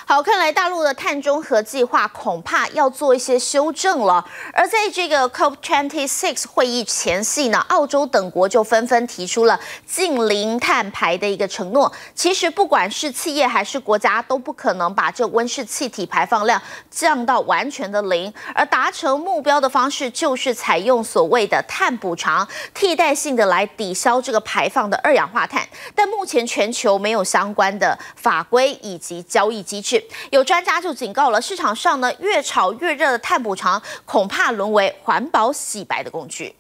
好，看来大陆的碳中和计划恐怕要做一些修正了。而在这个 COP26 会议前夕呢，澳洲等国就纷纷提出了近零碳排的一个承诺。其实不管是企业还是国家，都不可能把这温室气体排放量降到完全的零。而达成目标的方式就是采用所谓的碳补偿，替代性的来抵消这个排放的二氧化碳。但目前全球没有相关的法规以及交易机制。有专家就警告了，市场上呢越炒越热的碳补偿，恐怕沦为环保洗白的工具。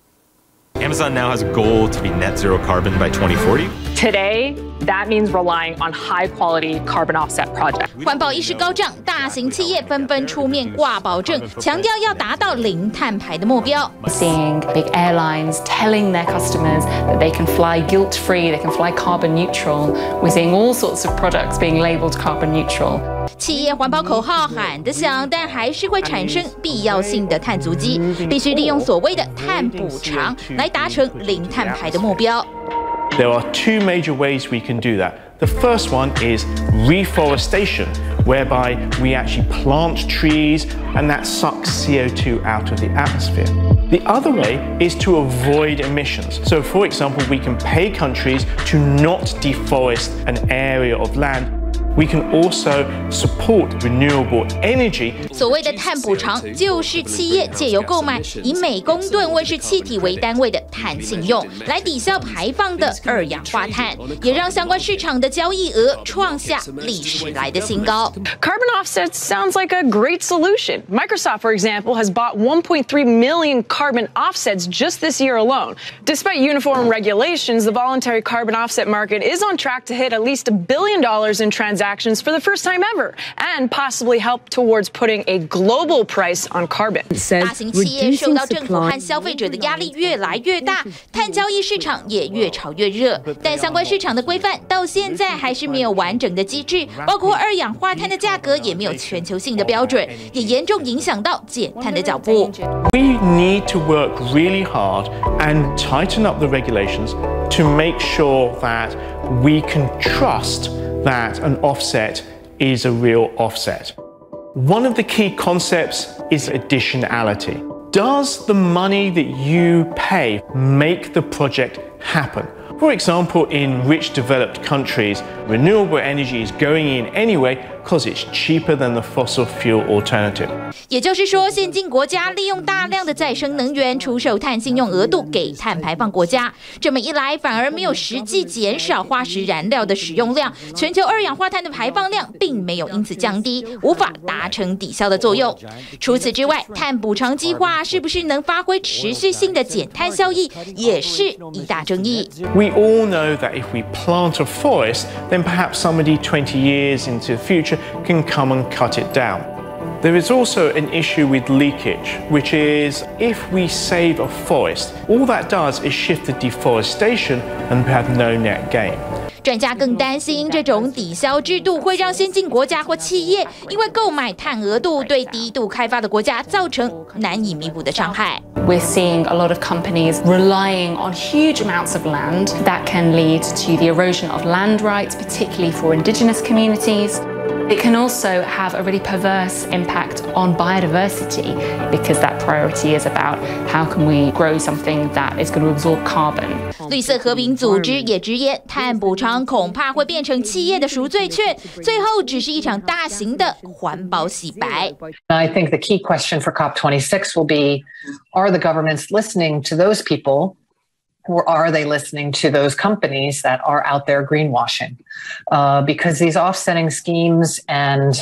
Amazon now has a goal to be net zero carbon by 2040. Today, that means relying on high-quality carbon offset projects. 环保意识高涨，大型企业纷纷出面挂保证，强调要达到零碳排的目标。 Seeing big airlines telling their customers that they can fly guilt-free, they can fly carbon neutral. We're seeing all sorts of products being labelled carbon neutral. 企业环保口号喊得响，但还是会产生必要性的碳足迹，必须利用所谓的碳补偿来达成零碳排的目标。 There are two major ways we can do that. The first one is reforestation, whereby we actually plant trees and that sucks CO2 out of the atmosphere. The other way is to avoid emissions. So, for example, we can pay countries to not deforest an area of land.We can also support renewable energy. 所谓的碳补偿，就是企业借由购买以每公吨温室气体为单位的碳信用，来抵消排放的二氧化碳，也让相关市场的交易额创下历史来的新高。 Carbon offsets sounds like a great solution. Microsoft, for example, has bought 1.3 million carbon offsets just this year alone. Despite uniform regulations, the voluntary carbon offset market is on track to hit at least $1 billion in transactions for the first time ever, and possibly help towards putting a global price on carbon. 大型企业受到政府和消费者的压力越来越大，碳交易市场也越炒越热。但相关市场的规范到现在还是没有完整的机制，包括二氧化碳的价格也没有全球性的标准，也严重影响到减碳的脚步。 We need to work really hard and tighten up the regulations to make sure that we can trust.that an offset is a real offset. One of the key concepts is additionality. Does the money that you pay make the project happen? For example, in rich developed countries, renewable energy is going in anyway because it's cheaper than the fossil fuel alternative. 也就是说，先进国家利用大量的再生能源出售碳信用额度给碳排放国家，这么一来反而没有实际减少化石燃料的使用量，全球二氧化碳的排放量并没有因此降低，无法达成抵消的作用。除此之外，碳补偿计划是不是能发挥持续性的减碳效益，也是一大争议。 We all know that if we plant a forest, then perhaps somebody 20 years into the future can come and cut it down. There is also an issue with leakage, which is if we save a forest, all that does is shift the deforestation and we have no net gain. 专家更担心，这种抵消制度会让先进国家或企业因为购买碳额度对低度开发的国家造成难以弥补的伤害。 We're seeing a lot of companies relying on huge amounts of land that can lead to the erosion of land rights, particularly for indigenous communities. It can also have a really perverse impact on biodiversity because that priority is about how can we grow something that is going to absorb carbon. 绿色和平组织也直言，碳补偿恐怕会变成企业的赎罪券，最后只是一场大型的环保洗白。 I think the key question for COP26 will be, are the governments listening to those people? Or are they listening to those companies that are out there greenwashing? Because these offsetting schemes and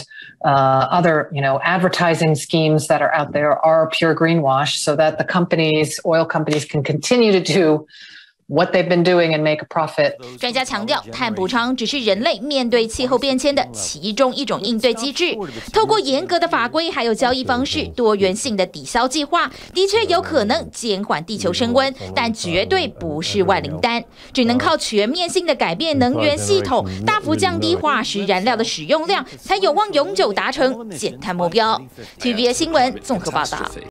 other, advertising schemes that are out there are pure greenwash, so that the companies, oil companies, can continue to do what they've been doing and make a profit. 专家强调，碳补偿只是人类面对气候变迁的其中一种应对机制。透过严格的法规还有交易方式，多元性的抵消计划的确有可能减缓地球升温，但绝对不是万灵丹。只能靠全面性的改变能源系统，大幅降低化石燃料的使用量，才有望永久达成减碳目标。TVBS 新闻综合报道。